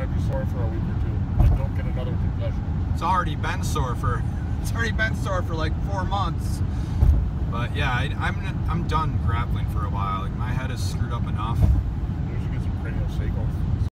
might be sore for a week or two. I don't get another concussion. It's already been sore for like 4 months. But yeah, I'm done grappling for a while. Like, my head is screwed up enough. You should get some craniosacral